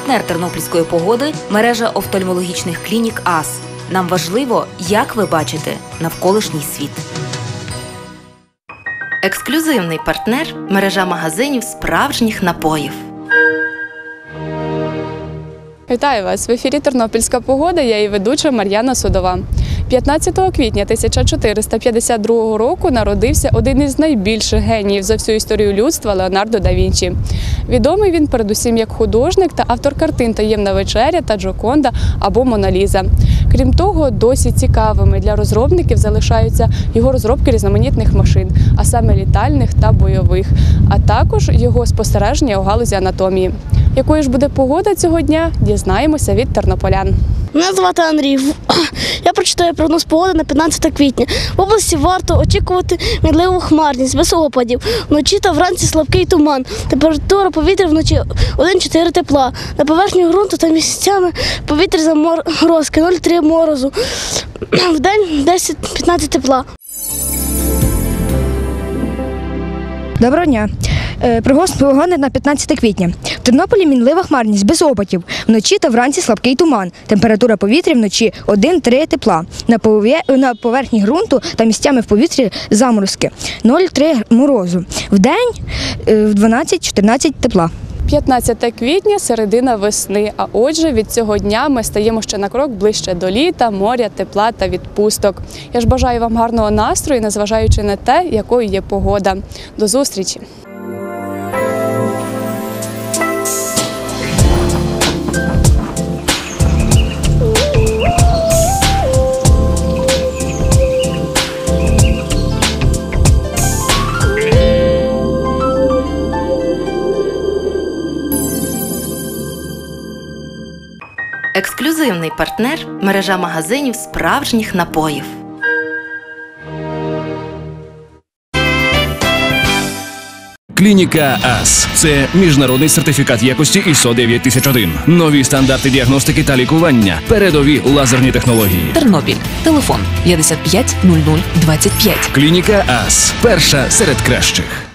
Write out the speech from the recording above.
партнер тернопільської погоди – мережа офтальмологічних клінік АС. Нам важливо, як ви бачите навколишній світ. Ексклюзивний партнер – мережа магазинів справжніх напоїв. Вітаю вас! В ефірі «Тернопільська погода», я її ведуча Мар'яна Судова. 15 квітня 1452 року народився один із найбільших геніїв за всю історію людства – Леонардо да Вінчі. Відомий він передусім як художник та автор картин «Таємна вечеря» та «Джоконда» або «Мона Ліза». Крім того, досі цікавими для розробників залишаються його розробки різноманітних машин, а саме літальних та бойових, а також його спостереження у галузі анатомії. Якою ж буде погода цього дня, дізнаємося від тернополян. Мене звати Андрій. Я прочитаю прогноз погоди на 15 квітня. В області варто очікувати мінливу хмарність, без опадів. Вночі та вранці слабкий туман. Температура повітря вночі 1-4 тепла. На поверхні ґрунту та місцями повітря заморозки 0,3 морозу. Вдень 10-15 тепла. Доброго дня. Прогноз погоди на 15 квітня. В Тернополі мінлива хмарність, без опадів. Вночі та вранці слабкий туман. Температура повітря вночі 1-3 тепла. На поверхні ґрунту та місцями в повітрі заморозки 0,3 морозу. Вдень 12-14 тепла. 15 квітня – середина весни, а отже, від цього дня ми стаємо ще на крок ближче до літа, моря, тепла та відпусток. Я ж бажаю вам гарного настрою, незважаючи на те, якою є погода. До зустрічі! Ексклюзивний партнер – мережа магазинів справжніх напоїв. Клініка АС – це міжнародний сертифікат якості ISO 9001. Нові стандарти діагностики та лікування. Передові лазерні технології. Тернопіль. Телефон 55 00 25. Клініка АС – перша серед кращих.